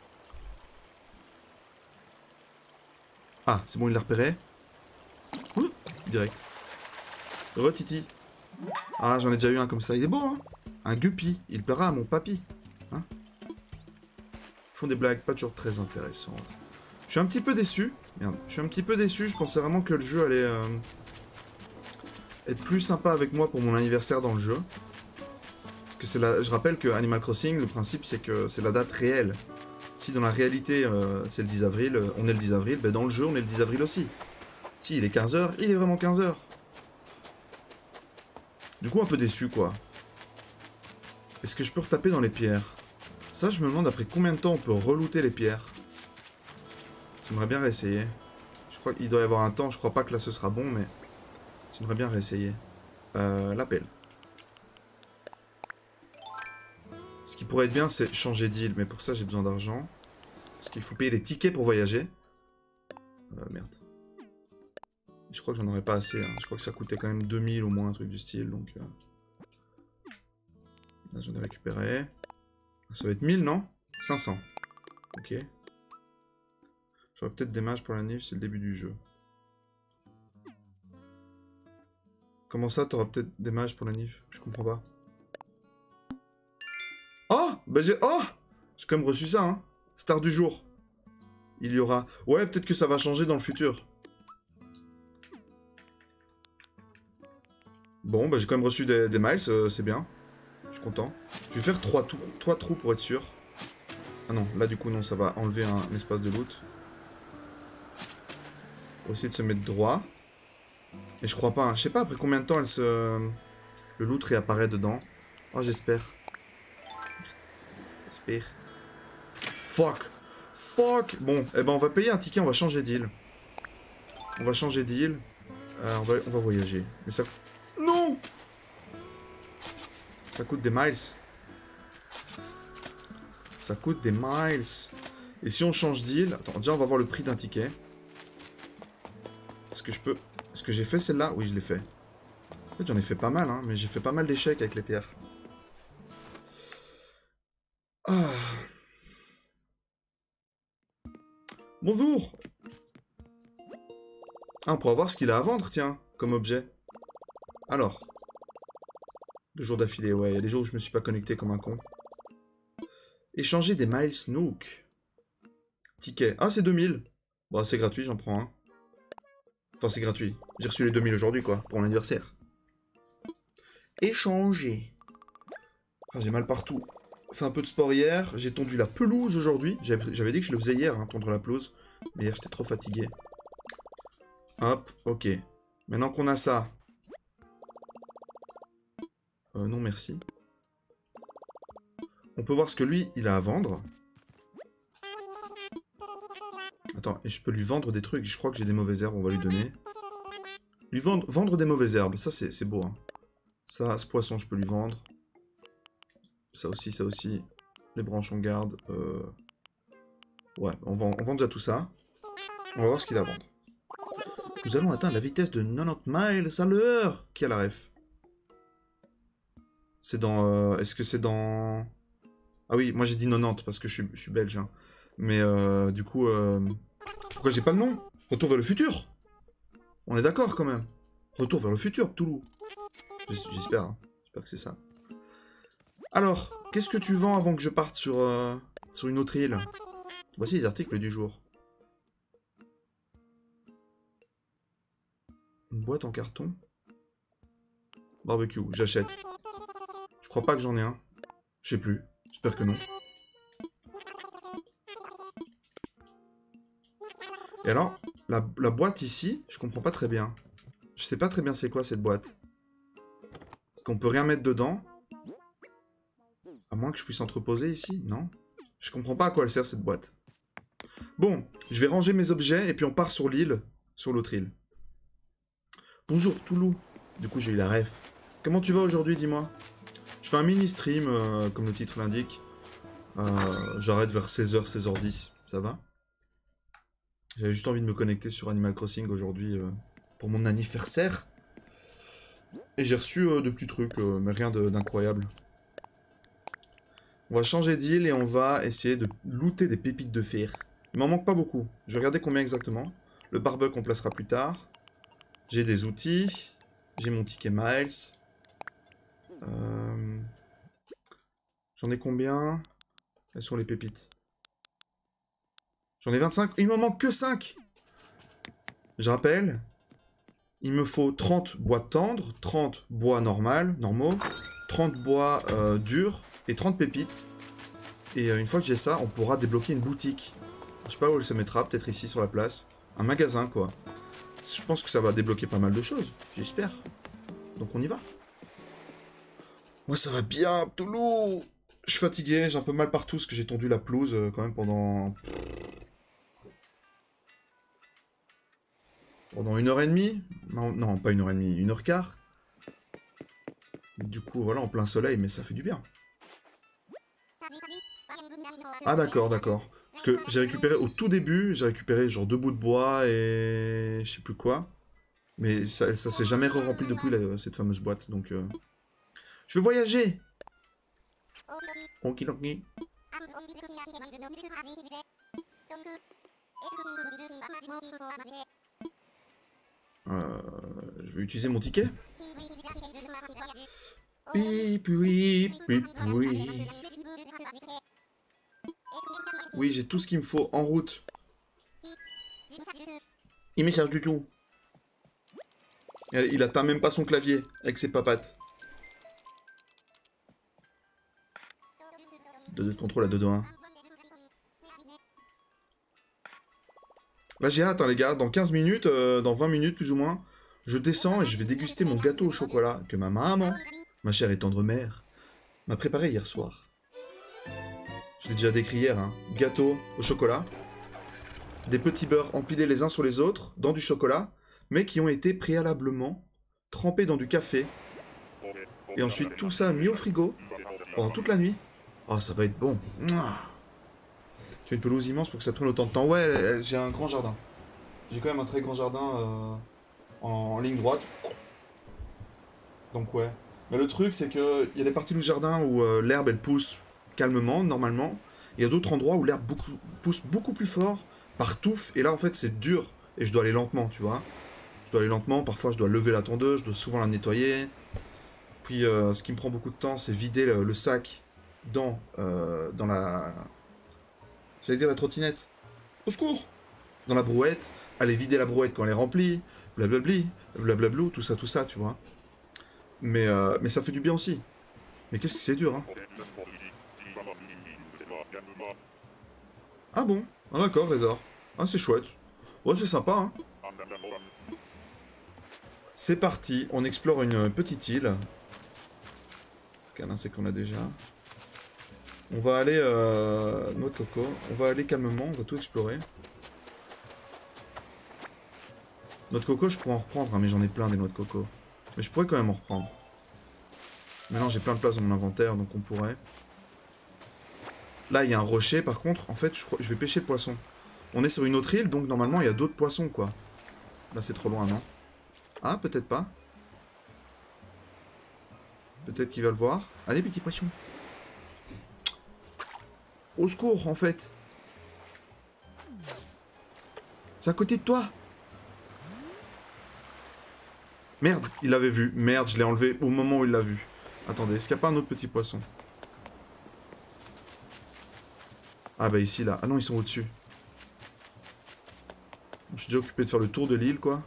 Ah, c'est bon, il l'a repéré. Ouh, direct. Retiti. Ah, j'en ai déjà eu un comme ça. Il est beau, hein. Un guppy. Il plaira à mon papy. Hein. Ils font des blagues pas toujours très intéressantes. Je suis un petit peu déçu. Merde. Je suis un petit peu déçu. Je pensais vraiment que le jeu allait être plus sympa avec moi pour mon anniversaire dans le jeu. Parce que c'est la... Je rappelle que Animal Crossing, le principe, c'est que c'est la date réelle. Si dans la réalité, c'est le 10 avril, on est le 10 avril, ben dans le jeu, on est le 10 avril aussi. Si il est 15h, il est vraiment 15h. Du coup, un peu déçu, quoi. Est-ce que je peux retaper dans les pierres? Ça, je me demande après combien de temps on peut relooter les pierres. J'aimerais bien réessayer. Je crois qu'il doit y avoir un temps. Je crois pas que là, ce sera bon, mais... J'aimerais bien réessayer. L'appel. Ce qui pourrait être bien, c'est changer d'île. Mais pour ça, j'ai besoin d'argent. Parce qu'il faut payer des tickets pour voyager. Merde. Je crois que j'en aurais pas assez. Hein. Je crois que ça coûtait quand même 2000 au moins, un truc du style. Donc... Là, j'en ai récupéré. Ça va être 1000, non? 500. Ok. J'aurais peut-être des mages pour la Nif, c'est le début du jeu. Comment ça, t'auras peut-être des mages pour la Nif? Je comprends pas. Oh! Bah j'ai... Oh! J'ai quand même reçu ça, hein. Star du jour. Il y aura... Ouais, peut-être que ça va changer dans le futur. Bon, bah j'ai quand même reçu des miles, c'est bien. Je suis content. Je vais faire 3 trous pour être sûr. Ah non, là du coup non, ça va enlever un espace de loot. On va essayer de se mettre droit. Et je crois pas, hein. Je sais pas après combien de temps le loot réapparaît dedans. Oh, j'espère. J'espère. Fuck. Fuck. Bon, eh ben on va payer un ticket, on va changer d'île. On va changer d'île. On va voyager. Mais ça... Non! Ça coûte des miles. Ça coûte des miles. Et si on change d'île... Attends, déjà on va voir le prix d'un ticket. Est-ce que je peux... Est-ce que j'ai fait celle-là? Oui, je l'ai fait. En fait, j'en ai fait pas mal, hein. Mais j'ai fait pas mal d'échecs avec les pierres. Ah. Bonjour! Ah, on pourra voir ce qu'il a à vendre, tiens, comme objet. Alors. 2 jours d'affilée, ouais. Il y a des jours où je me suis pas connecté comme un con. Échanger des miles Nook. Ticket. Ah, c'est 2000. Bon, c'est gratuit, j'en prends un. Enfin, c'est gratuit. J'ai reçu les 2000 aujourd'hui, quoi, pour mon anniversaire. Échanger. Ah, j'ai mal partout. Fait un peu de sport hier. J'ai tondu la pelouse aujourd'hui. J'avais dit que je le faisais hier, hein, tondre la pelouse. Mais hier, j'étais trop fatigué. Hop, ok. Maintenant qu'on a ça. Non, merci. On peut voir ce que lui, il a à vendre. Attends, et je peux lui vendre des trucs. Je crois que j'ai des mauvaises herbes, on va lui donner. Lui vendre des mauvaises herbes. Ça, c'est beau, hein. Ça, ce poisson, je peux lui vendre. Ça aussi, ça aussi. Les branches, on garde. Ouais, on vend déjà tout ça. On va voir ce qu'il a à vendre. Nous allons atteindre la vitesse de 90 miles à l'heure. Qui a la ref? C'est dans... Est-ce que c'est dans... Ah oui, moi j'ai dit 90 parce que je suis belge. Hein. Mais du coup... Pourquoi j'ai pas le nom? Retour vers le futur. On est d'accord quand même. Retour vers le futur, Toulouse. J'espère. Hein. J'espère que c'est ça. Alors, qu'est-ce que tu vends avant que je parte sur une autre île? Voici les articles du jour. Une boîte en carton. Barbecue, j'achète. Je crois pas que j'en ai un. Je sais plus. J'espère que non. Et alors, la boîte ici, je comprends pas très bien. Je sais pas très bien c'est quoi cette boîte. Est-ce qu'on peut rien mettre dedans? À moins que je puisse entreposer ici, non? Je comprends pas à quoi elle sert cette boîte. Bon, je vais ranger mes objets et puis on part sur l'île, sur l'autre île. Bonjour Toulouse. Du coup j'ai eu la ref. Comment tu vas aujourd'hui, dis-moi? Je fais un mini stream, comme le titre l'indique. J'arrête vers 16h, 16h10, ça va? J'avais juste envie de me connecter sur Animal Crossing aujourd'hui pour mon anniversaire. Et j'ai reçu de petits trucs, mais rien d'incroyable. On va changer d'île et on va essayer de looter des pépites de fer. Il m'en manque pas beaucoup. Je vais regarder combien exactement. Le barbecue on placera plus tard. J'ai des outils. J'ai mon ticket miles. J'en ai combien? Elles sont les pépites. J'en ai 25. Il m'en manque que 5. Je rappelle. Il me faut 30 bois tendres, 30 bois normaux, 30 bois durs et 30 pépites. Et une fois que j'ai ça, on pourra débloquer une boutique. Je sais pas où elle se mettra, peut-être ici sur la place. Un magasin, quoi. Je pense que ça va débloquer pas mal de choses, j'espère. Donc on y va. Moi ça va bien, Toulouse. Je suis fatigué, j'ai un peu mal partout parce que j'ai tondu la pelouse quand même pendant 1h30. Non, non, pas 1h30, 1h15. Du coup, voilà, en plein soleil, mais ça fait du bien. Ah d'accord, d'accord. Parce que j'ai récupéré au tout début, j'ai récupéré genre 2 bouts de bois et je sais plus quoi. Mais ça s'est jamais re-rempli depuis cette fameuse boîte, donc... Je veux voyager. Okidoki. Je vais utiliser mon ticket. Pip, oui, pip, oui. Oui, j'ai tout ce qu'il me faut en route. Il me charge du tout. Il atteint même pas son clavier avec ses papates. 2 de contrôle à 2-2-1. Là j'ai hâte hein, les gars, dans 15 minutes, dans 20 minutes plus ou moins, je descends et je vais déguster mon gâteau au chocolat que ma maman, ma chère et tendre mère, m'a préparé hier soir. Je l'ai déjà décrit hier, hein. Gâteau au chocolat, des petits beurres empilés les uns sur les autres, dans du chocolat, mais qui ont été préalablement trempés dans du café, et ensuite tout ça mis au frigo, pendant toute la nuit. Oh ça va être bon. J'ai une pelouse immense pour que ça prenne autant de temps. Ouais, j'ai un grand jardin. J'ai quand même un très grand jardin en ligne droite. Donc ouais. Mais le truc, c'est que il y a des parties du jardin où l'herbe, elle pousse calmement, normalement. Il y a d'autres endroits où l'herbe pousse beaucoup plus fort, par touffe. Et là, en fait, c'est dur. Et je dois aller lentement, tu vois. Je dois aller lentement. Parfois, je dois lever la tondeuse. Je dois souvent la nettoyer. Puis, ce qui me prend beaucoup de temps, c'est vider le sac dans la... J'allais dire la trottinette. Au secours! Dans la brouette, aller vider la brouette quand elle est remplie, blablabli, blablablou, tout ça, tu vois. Mais ça fait du bien aussi. Mais qu'est-ce que c'est dur, hein. Ah bon? Ah d'accord, Résor. Ah c'est chouette. Ouais, c'est sympa, hein. C'est parti, on explore une petite île. Quel insecte qu'on a déjà. On va aller... noix de coco. On va aller calmement, on va tout explorer. Noix de coco, je pourrais en reprendre, hein, mais j'en ai plein des noix de coco. Mais je pourrais quand même en reprendre. Maintenant, j'ai plein de place dans mon inventaire, donc on pourrait. Là, il y a un rocher, par contre. En fait, je vais pêcher le poisson. On est sur une autre île, donc normalement, il y a d'autres poissons, quoi. Là, c'est trop loin, non? Ah, peut-être pas. Peut-être qu'il va le voir. Allez, petit poisson. Au secours, en fait. C'est à côté de toi. Merde, il l'avait vu. Merde, je l'ai enlevé au moment où il l'a vu. Attendez, est-ce qu'il n'y a pas un autre petit poisson? Ah bah ici, là. Ah non, ils sont au-dessus. Je suis déjà occupé de faire le tour de l'île, quoi.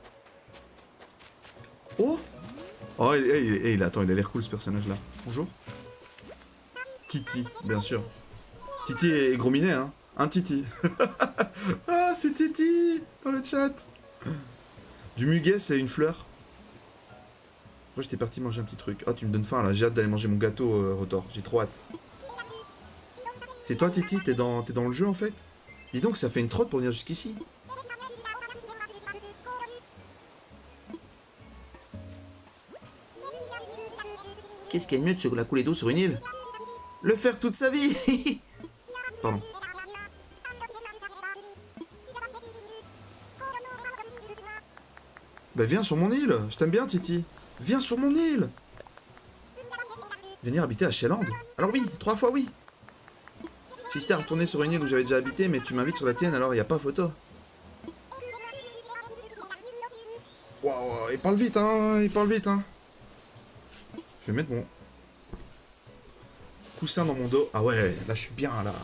Oh! Oh, attends, il a l'air cool, ce personnage-là. Bonjour. Titi, bien sûr. Titi est gros minet, hein. Un Titi. Ah, c'est Titi dans le chat. Du muguet, c'est une fleur. Moi, j'étais parti manger un petit truc. Ah, tu me donnes faim, là. J'ai hâte d'aller manger mon gâteau, Rotor. J'ai trop hâte. C'est toi, Titi? T'es dans le jeu, en fait? Dis donc, ça fait une trotte pour venir jusqu'ici. Qu'est-ce qu'il y a de mieux que la couler d'eau sur une île? Le faire toute sa vie. Pardon. Bah viens sur mon île. Je t'aime bien, Titi. Viens sur mon île. Venir habiter à Shelland? Alors oui, 3 fois oui. J'hésitais à retourner sur une île où j'avais déjà habité, mais tu m'invites sur la tienne, alors il n'y a pas photo. Waouh, il parle vite, hein. Il parle vite, hein. Je vais mettre mon coussin dans mon dos. Ah ouais, là je suis bien, là.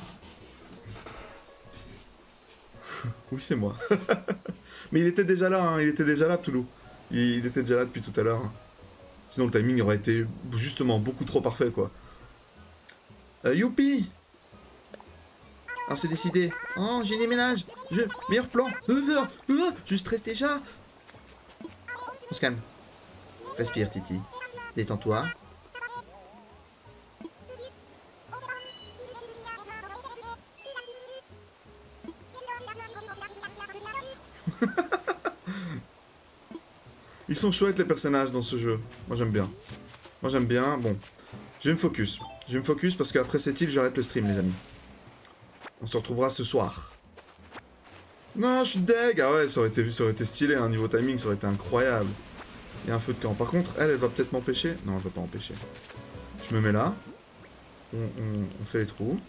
Oui, c'est moi. Mais il était déjà là, hein. Il était déjà là, Ptoulou. Il était déjà là depuis tout à l'heure. Hein. Sinon le timing aurait été justement beaucoup trop parfait, quoi. Youpi! Alors c'est décidé. Oh, j'ai déménage. Meilleur plan. Je stresse déjà. On se calme. Respire, Titi. Détends-toi. Ils sont chouettes les personnages dans ce jeu. Moi j'aime bien. Moi j'aime bien. Bon, je vais me focus. Je vais me focus parce qu'après cette île, j'arrête le stream, les amis. On se retrouvera ce soir. Non, je suis deg. Ah ouais, ça aurait été stylé, hein. Niveau timing, ça aurait été incroyable. Il y a un feu de camp. Par contre, elle va peut-être m'empêcher. Non, elle va pas m'empêcher. Je me mets là. On fait les trous.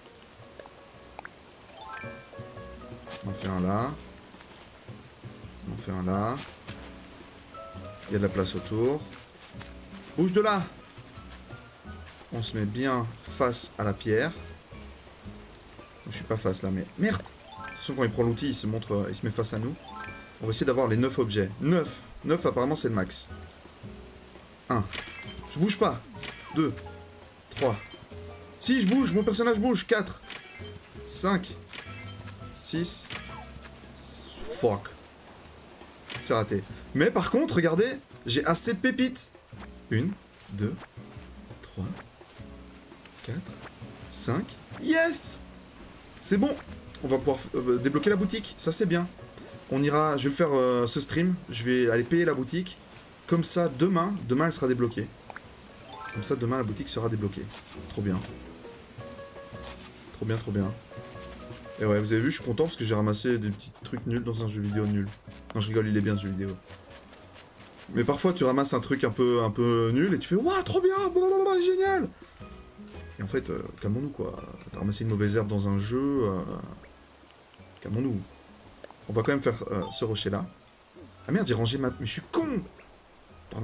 On en fait un là. On en fait un là. Il y a de la place autour. Bouge de là. On se met bien face à la pierre. Je suis pas face là, mais merde. De toute façon, quand il prend l'outil, il se met face à nous. On va essayer d'avoir les 9 objets. 9. 9, apparemment, c'est le max. 1. Je bouge pas. 2. 3. Si, je bouge. Mon personnage bouge. 4. 5. 6. Fuck. C'est raté. Mais par contre, regardez, j'ai assez de pépites. 1, 2, 3, 4, 5. Yes! C'est bon. On va pouvoir débloquer la boutique. Ça, c'est bien. On ira... Je vais faire ce stream. Je vais aller payer la boutique. Comme ça, demain, elle sera débloquée. Comme ça, demain, la boutique sera débloquée. Trop bien. Trop bien, trop bien. Et ouais, vous avez vu, je suis content parce que j'ai ramassé des petits trucs nuls dans un jeu vidéo nul. Non, je rigole, il est bien ce jeu vidéo. Mais parfois, tu ramasses un truc un peu nul et tu fais « Waouh, trop bien, blablabla, génial !» Et en fait, calmons-nous, quoi. T'as ramassé une mauvaise herbe dans un jeu... Calmons-nous. On va quand même faire ce rocher-là. Ah merde, j'ai rangé ma... Mais je suis con! Pardon.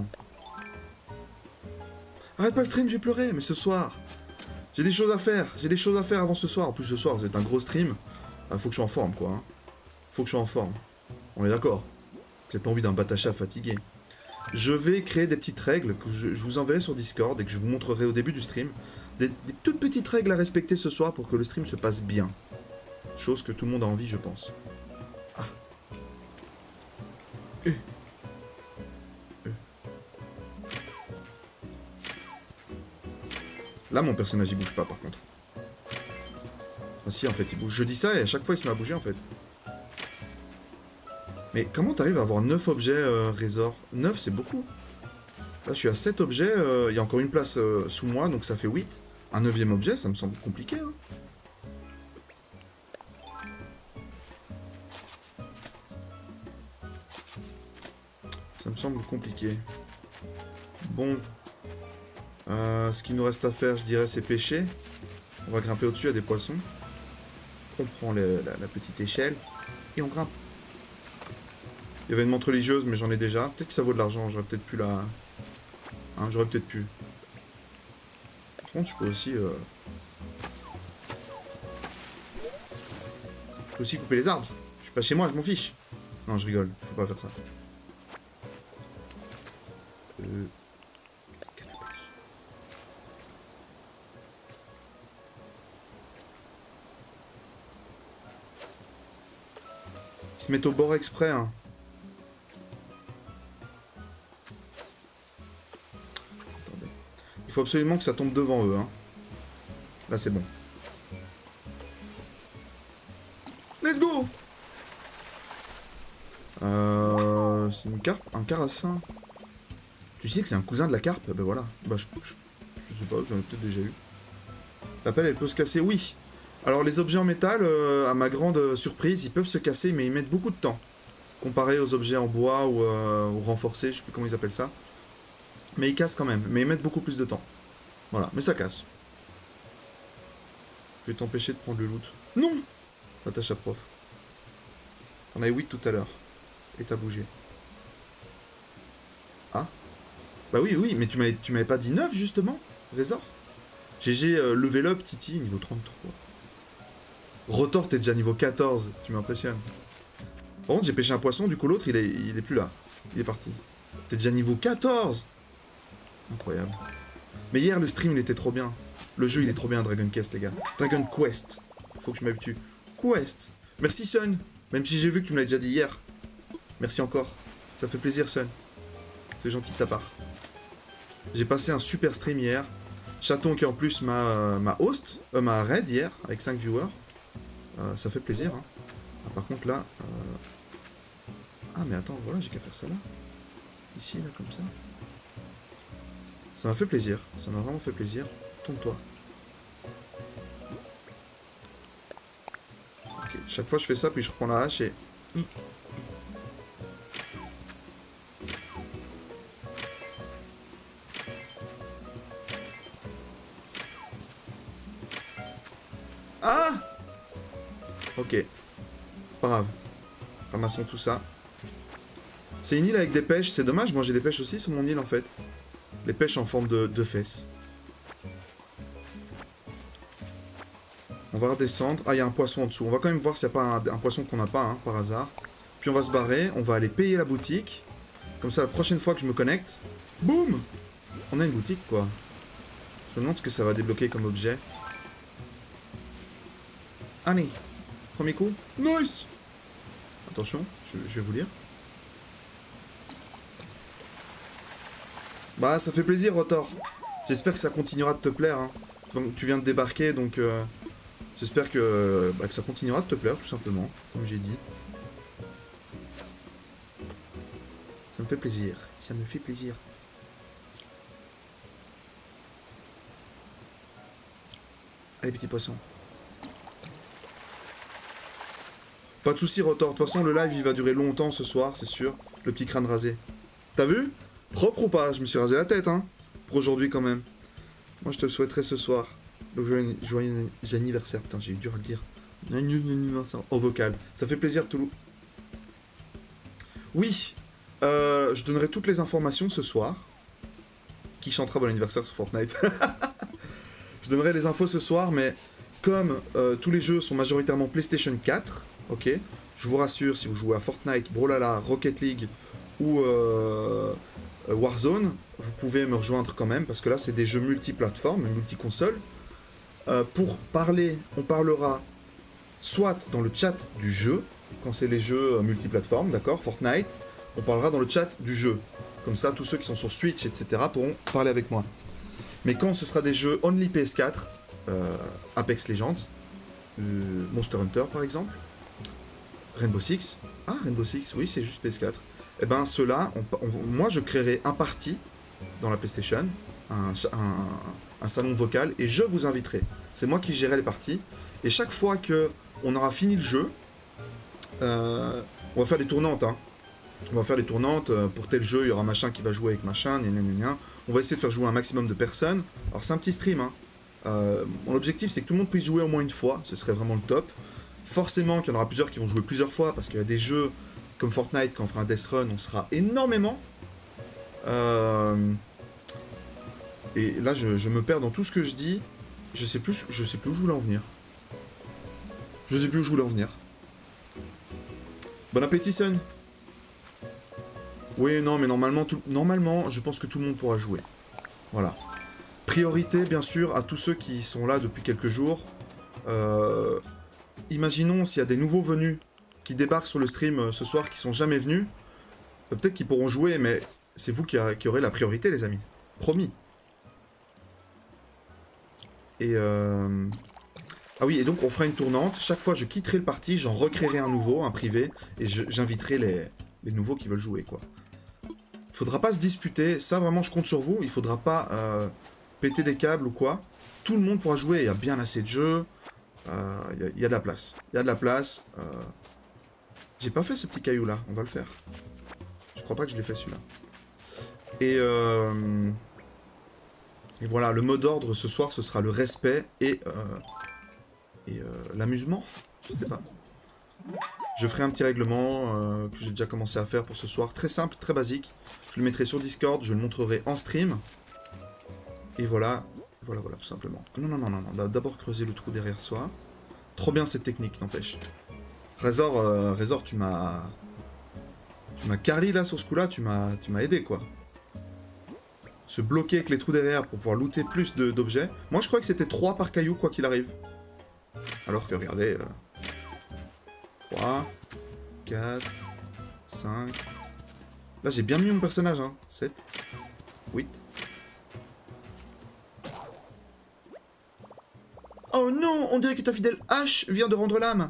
Arrête pas le stream, j'ai pleuré, mais ce soir... J'ai des choses à faire. J'ai des choses à faire avant ce soir. En plus, ce soir, vous êtes un gros stream. Faut que je sois en forme, quoi. Hein. Faut que je sois en forme. On est d'accord. Vous n'avez pas envie d'un batacha fatigué. Je vais créer des petites règles que je vous enverrai sur Discord et que je vous montrerai au début du stream. Des toutes petites règles à respecter ce soir pour que le stream se passe bien. Chose que tout le monde a envie, je pense. Ah. Là, mon personnage, il bouge pas, par contre. Ah si, en fait, il bouge. Je dis ça et à chaque fois, il se met à bouger, en fait. Mais comment t'arrives à avoir 9 objets Résor? 9, c'est beaucoup. Là, je suis à 7 objets. Il y a encore une place sous moi, donc ça fait 8. Un 9e objet, ça me semble compliqué. Hein. Ça me semble compliqué. Bon. Ce qu'il nous reste à faire, je dirais, c'est pêcher. On va grimper au-dessus à des poissons. On prend la petite échelle et on grimpe. Il y avait une montre religieuse, mais j'en ai déjà. Peut-être que ça vaut de l'argent, j'aurais peut-être pu la... Hein, j'aurais peut-être pu. Par contre, je peux aussi... Je peux aussi couper les arbres. Je suis pas chez moi, je m'en fiche. Non, je rigole, faut pas faire ça. Ils se mettent au bord exprès, hein. Attendez. Il faut absolument que ça tombe devant eux, hein. Là, c'est bon. Let's go! C'est une carpe, un carassin. Tu sais que c'est un cousin de la carpe? Ben voilà. Bah, je sais pas, j'en ai peut-être déjà eu. La pelle, elle peut se casser, oui. Alors, les objets en métal, à ma grande surprise, ils peuvent se casser, mais ils mettent beaucoup de temps. Comparé aux objets en bois ou renforcés, je sais plus comment ils appellent ça. Mais ils cassent quand même, mais ils mettent beaucoup plus de temps. Voilà, mais ça casse. Je vais t'empêcher de prendre le loot. Non! Attache à prof. On avait 8 tout à l'heure. Et t'as bougé. Ah? Bah oui, oui, mais tu m'avais pas dit 9, justement, Résor. GG level up, Titi, niveau 33. Rotor, t'es déjà niveau 14, tu m'impressionnes. Par contre, j'ai pêché un poisson, du coup l'autre, il est plus là. Il est parti. T'es déjà niveau 14. Incroyable. Mais hier, le stream, il était trop bien. Le jeu, il est trop bien, Dragon Quest, les gars. Dragon Quest. Faut que je m'habitue. Quest. Merci, Sun. Même si j'ai vu que tu me l'as déjà dit hier. Merci encore. Ça fait plaisir, Sun. C'est gentil de ta part. J'ai passé un super stream hier. Chaton qui en plus m'a host, m'a raid hier, avec 5 viewers. Ça fait plaisir. Hein. Ah, par contre là... Ah mais attends, voilà, j'ai qu'à faire ça là. Ici, là, comme ça. Ça m'a fait plaisir. Ça m'a vraiment fait plaisir. Tourne-toi. Ok, chaque fois je fais ça, puis je reprends la hache et... Ah! Ok. C'est pas grave. Ramassons tout ça. C'est une île avec des pêches. C'est dommage, moi j'ai des pêches aussi sur mon île en fait. Les pêches en forme de fesses. On va redescendre. Ah, il y a un poisson en dessous. On va quand même voir s'il n'y a pas un poisson qu'on n'a pas, hein, par hasard. Puis on va se barrer. On va aller payer la boutique. Comme ça, la prochaine fois que je me connecte... Boum! On a une boutique, quoi. Je me demande ce que ça va débloquer comme objet. Allez. Premier coup. Nice! Attention, je vais vous lire. Bah, ça fait plaisir, Rotor. J'espère que ça continuera de te plaire. Hein. Tu viens de débarquer, donc... j'espère que ça continuera de te plaire, tout simplement, comme j'ai dit. Ça me fait plaisir. Ça me fait plaisir. Allez, petit poisson. Pas de soucis, Rotor. De toute façon, le live, il va durer longtemps ce soir, c'est sûr. Le petit crâne rasé. T'as vu? Propre ou pas? Je me suis rasé la tête, hein. Pour aujourd'hui, quand même. Moi, je te le souhaiterais ce soir. Donc, joyeux anniversaire. Putain, j'ai eu dur à le dire. Anniversaire. Au vocal. Ça fait plaisir, Toulouse. Oui. Je donnerai toutes les informations ce soir. Qui chantera bon anniversaire sur Fortnite? Je donnerai les infos ce soir, mais comme tous les jeux sont majoritairement PlayStation 4, ok, je vous rassure, si vous jouez à Fortnite, Brawlhalla, Rocket League ou Warzone, vous pouvez me rejoindre quand même, parce que là, c'est des jeux multiplateformes, multi-consoles. Pour parler, on parlera soit dans le chat du jeu, quand c'est les jeux multiplateformes, d'accord, Fortnite, on parlera dans le chat du jeu. Comme ça, tous ceux qui sont sur Switch, etc. pourront parler avec moi. Mais quand ce sera des jeux only PS4, Apex Legends, Monster Hunter par exemple, Rainbow Six, ah Rainbow Six, oui c'est juste PS4, et ben ceux-là, moi je créerai un party dans la PlayStation, un salon vocal, et je vous inviterai. C'est moi qui gérerai les parties, et chaque fois que on aura fini le jeu, on va faire des tournantes, hein. On va faire des tournantes, pour tel jeu, il y aura machin qui va jouer avec machin, gna. On va essayer de faire jouer un maximum de personnes. Alors c'est un petit stream, hein. Mon objectif c'est que tout le monde puisse jouer au moins une fois, ce serait vraiment le top. Forcément qu'il y en aura plusieurs qui vont jouer plusieurs fois, parce qu'il y a des jeux comme Fortnite, quand on fera un Death Run, on sera énormément. Et là je me perds dans tout ce que je dis, je sais plus où je voulais en venir. Bon appétit, Sun. Oui, non, mais normalement, je pense que tout le monde pourra jouer. Voilà. Priorité, bien sûr, à tous ceux qui sont là depuis quelques jours. Imaginons s'il y a des nouveaux venus qui débarquent sur le stream ce soir, qui sont jamais venus. Peut-être qu'ils pourront jouer, mais c'est vous qui aurez la priorité, les amis. Promis. Et ah oui, et donc on fera une tournante. Chaque fois, je quitterai le party, j'en recréerai un nouveau, un privé, et j'inviterai les nouveaux qui veulent jouer, quoi. Faudra pas se disputer, ça vraiment je compte sur vous, il faudra pas péter des câbles ou quoi. Tout le monde pourra jouer, il y a bien assez de jeux, il y a de la place. Il y a de la place. J'ai pas fait ce petit caillou là, on va le faire. Je crois pas que je l'ai fait celui-là. Et voilà, le mot d'ordre ce soir ce sera le respect et l'amusement, je sais pas. Je ferai un petit règlement que j'ai déjà commencé à faire pour ce soir, très simple, très basique. Je le mettrai sur Discord, je le montrerai en stream. Et voilà, voilà, tout simplement. Non, d'abord creuser le trou derrière soi. Trop bien cette technique, n'empêche. Razor, tu m'as carry là sur ce coup-là, tu m'as aidé quoi. Se bloquer avec les trous derrière pour pouvoir looter plus d'objets. Moi je crois que c'était 3 par caillou quoi qu'il arrive. Alors que regardez... 3, 4, 5... Là, j'ai bien mis mon personnage, hein. 7, 8... Oh non, on dirait que ta fidèle hache vient de rendre l'âme.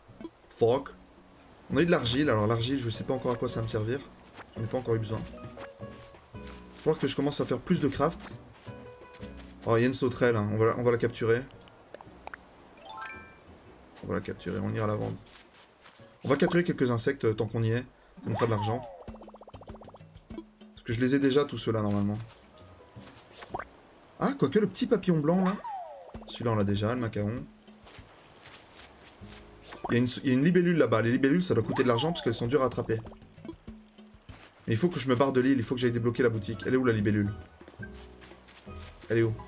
Fuck. On a eu de l'argile, alors l'argile, je sais pas encore à quoi ça va me servir. J'en ai pas encore eu besoin. falloir que je commence à faire plus de craft. Oh, il y a une sauterelle, hein. On va la capturer. On va la capturer, on ira la vendre. On va capturer quelques insectes tant qu'on y est. Ça nous fera de l'argent. Parce que je les ai déjà tous ceux-là normalement. Ah, quoique le petit papillon blanc là. Celui-là on l'a déjà, le macaron. Il y a une libellule là-bas. Les libellules ça doit coûter de l'argent parce qu'elles sont dures à attraper. Mais il faut que je me barre de l'île, il faut que j'aille débloquer la boutique. Elle est où la libellule? Elle est où?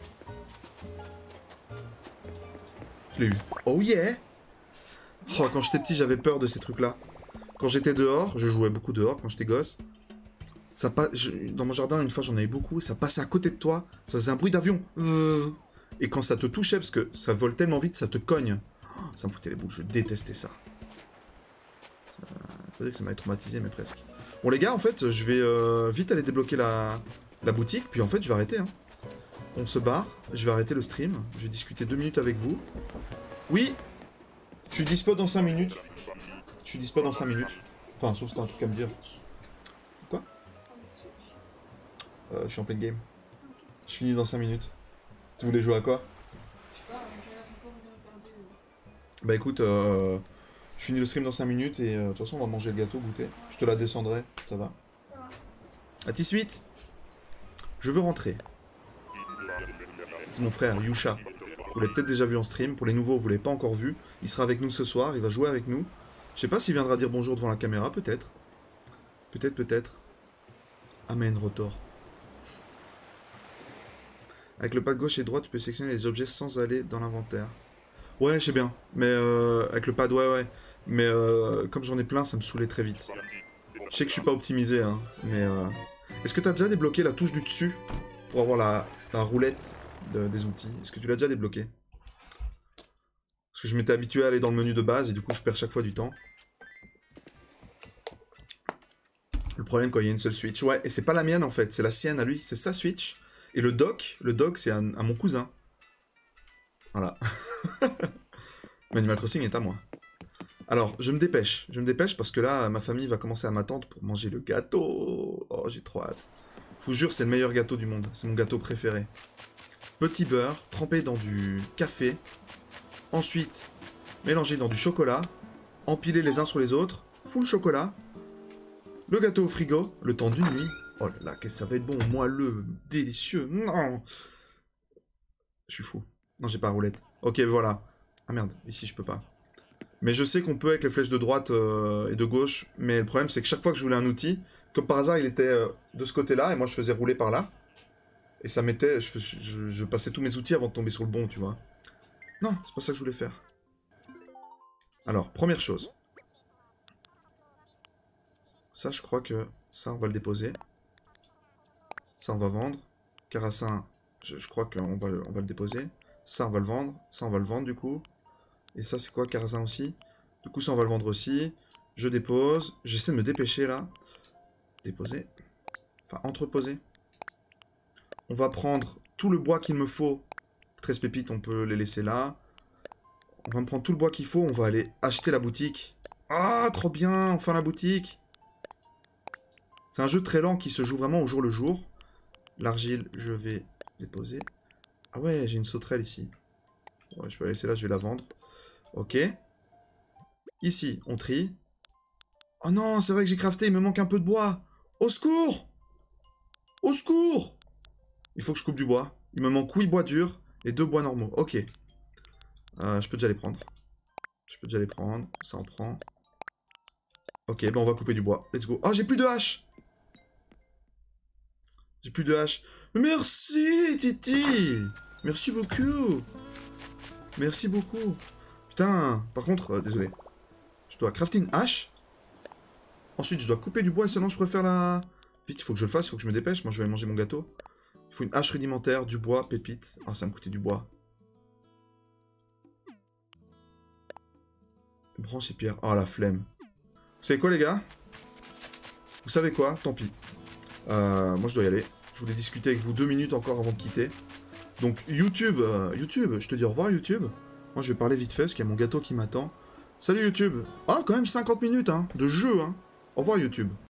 Je l'ai eu. Oh yeah! Oh, quand j'étais petit, j'avais peur de ces trucs-là. Quand j'étais dehors, je jouais beaucoup dehors quand j'étais gosse. Dans mon jardin, une fois, j'en avais beaucoup. Ça passait à côté de toi. Ça faisait un bruit d'avion. Et quand ça te touchait, parce que ça vole tellement vite, ça te cogne. Oh, ça me foutait les boules. Je détestais ça. Ça peut dire que ça m'avait traumatisé, mais presque. Bon, les gars, en fait, je vais vite aller débloquer la boutique. Puis, en fait, je vais arrêter. Hein. On se barre. Je vais arrêter le stream. Je vais discuter 2 minutes avec vous. Oui! Je suis dispo dans 5 minutes. Je suis dispo dans 5 minutes. Enfin, sauf si t'as un truc à me dire. Quoi? Je suis en plein game. Je finis dans 5 minutes. Tu voulais jouer à quoi? Bah écoute, je finis le stream dans 5 minutes et de toute façon on va manger le gâteau, goûter. Je te la descendrai, ça va. À tes suite. Je veux rentrer. C'est mon frère, Yusha. Vous l'avez peut-être déjà vu en stream. Pour les nouveaux, vous l'avez pas encore vu. Il sera avec nous ce soir, il va jouer avec nous. Je sais pas s'il viendra dire bonjour devant la caméra, peut-être. Peut-être. Amen, Rotor. Avec le pad gauche et droit, tu peux sélectionner les objets sans aller dans l'inventaire. Ouais, je sais bien. Mais avec le pad, ouais. Mais comme j'en ai plein, ça me saoulait très vite. Je sais que je suis pas optimisé, hein. Mais est-ce que tu as déjà débloqué la touche du dessus pour avoir la roulette des outils? Est-ce que tu l'as déjà débloqué? Parce que je m'étais habitué à aller dans le menu de base et du coup je perds chaque fois du temps. Le problème quand il y a une seule Switch. Ouais, et c'est pas la mienne en fait, c'est la sienne à lui, c'est sa Switch. Et le dock c'est à mon cousin. Voilà. Mais Animal Crossing est à moi. Alors, je me dépêche parce que là, ma famille va commencer à m'attendre pour manger le gâteau. Oh, j'ai trop hâte. Je vous jure, c'est le meilleur gâteau du monde, c'est mon gâteau préféré. Petit beurre, trempé dans du café. Ensuite, mélangé dans du chocolat. Empilé les uns sur les autres. Full chocolat. Le gâteau au frigo, le temps d'une nuit. Oh là là, qu'est-ce que ça va être bon, moelleux, délicieux. Non! Je suis fou. Non, j'ai pas la roulette. Ok, voilà. Ah merde, ici je peux pas. Mais je sais qu'on peut avec les flèches de droite et de gauche. Mais le problème, c'est que chaque fois que je voulais un outil, comme par hasard, il était de ce côté-là et moi je faisais rouler par là. Et ça mettait... Je passais tous mes outils avant de tomber sur le bon, tu vois. Non, c'est pas ça que je voulais faire. Alors, première chose. Ça, je crois que... Ça, on va le déposer. Ça, on va vendre. Carassin, je crois qu'on va le déposer. Ça, on va le vendre. Ça, on va le vendre, du coup. Et ça, c'est quoi, Carassin aussi? Du coup, ça, on va le vendre aussi. Je dépose. J'essaie de me dépêcher, là. Déposer. Enfin, entreposer. On va prendre tout le bois qu'il me faut. 13 pépites, on peut les laisser là. On va me prendre tout le bois qu'il faut. On va aller acheter la boutique. Ah, trop bien, enfin la boutique. C'est un jeu très lent qui se joue vraiment au jour le jour. L'argile, je vais déposer. Ah ouais, j'ai une sauterelle ici. Ouais, je peux la laisser là, je vais la vendre. Ok. Ici, on trie. Oh non, c'est vrai que j'ai crafté, il me manque un peu de bois. Au secours! Au secours! Il faut que je coupe du bois. Il me manque 8 bois durs et 2 bois normaux. Ok. Je peux déjà les prendre. Ça en prend. Ok, ben on va couper du bois. Let's go. Oh, j'ai plus de hache! Merci, Titi! Merci beaucoup! Merci beaucoup! Putain, par contre, désolé. Je dois crafter une hache. Ensuite, je dois couper du bois et seulement je préfère la... Vite, il faut que je le fasse, il faut que je me dépêche. Moi, je vais aller manger mon gâteau. Il faut une hache rudimentaire, du bois, pépite. Ah, ça va me coûter du bois. Branche et pierre. Oh, la flemme. Vous savez quoi, les gars? Vous savez quoi? Tant pis. Moi, je dois y aller. Je voulais discuter avec vous 2 minutes encore avant de quitter. Donc, YouTube, je te dis au revoir, YouTube. Moi, je vais parler vite fait, parce qu'il y a mon gâteau qui m'attend. Salut, YouTube. Ah, quand même 50 minutes, hein, de jeu, hein. Au revoir, YouTube.